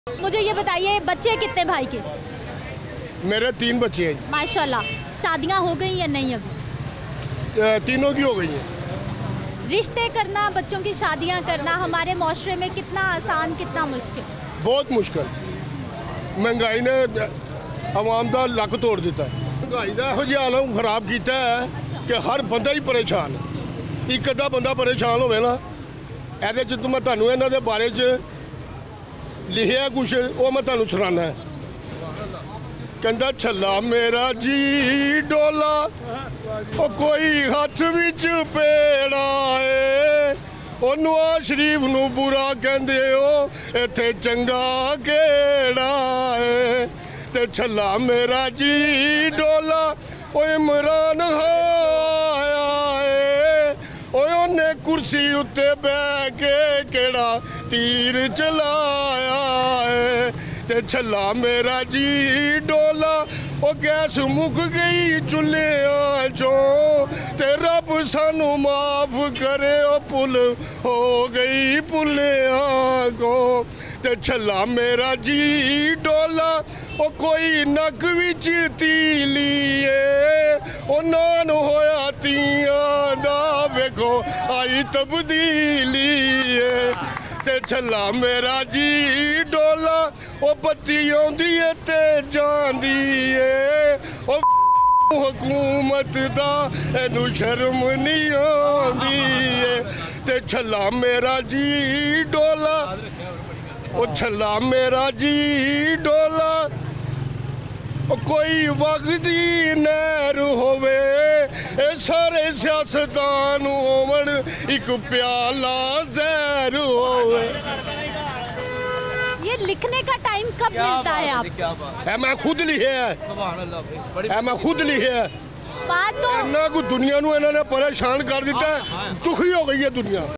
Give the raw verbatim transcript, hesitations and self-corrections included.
मुझे ये बताइए, बच्चे कितने भाई के? मेरे तीन बच्चे हैं। माशाल्लाह। शादियां हो गई या नहीं अभी? तीनों की हो गई हैं। रिश्ते करना, बच्चों की शादियां करना हमारे माशरे में कितना आसान, कितना मुश्किल? बहुत मुश्किल। महंगाई ने आवाम का लक तोड़ दिता है। महंगाई का यहो जिहा आलम खराब किया है कि हर बंदा ही परेशान है। एक अद्धा बंदा परेशान होवे ना, ਇਹਦੇ ਚ मैं ਤੁਹਾਨੂੰ ਇਹਨਾਂ ਦੇ बारे च लिखिया कुछ वो मैं ਤੁਹਾਨੂੰ सुनाना है। कहता छला मेरा जी डोला ओ कोई हथ विच पेड़ा है, ओ नवाज शरीफ नू बुरा कहंदे हो इत्थे चंगा केड़ा है। ते छला मेरा जी डोला ओ इमरान आया है, ओने कुर्सी उत्ते बह के केड़ा तीर चलाया है। ते छला मेरा जी डोला ओ गैस मुक गई चुल्हे चो, ते रब सानू माफ करे ओ पुल हो गई पुलिया को। ते छला मेरा जी डोला ओ कोई नक विच तीलिए, ओ नान होया तियां दा वेखो आई तब्दीली है। ते छला मेरा जी डोला ओ बत्ती आउंदी है ते जांदी है, ओ हुकूमत दा एनू शर्म नहीं आंदी है। ते छला मेरा जी डोला ओ छला मेरा जी डोला ओ कोई वगदी नहर होवे, ए सारे सियासतदान होवन एक प्याला जहर होवे। ये लिखने का टाइम कब मिलता है आप? है मैं खुद लिखे है, है मैं खुद लिखे है। बात तो ना को दुनिया नू इन्होंने परेशान कर दिता है, दुखी हो गई है दुनिया।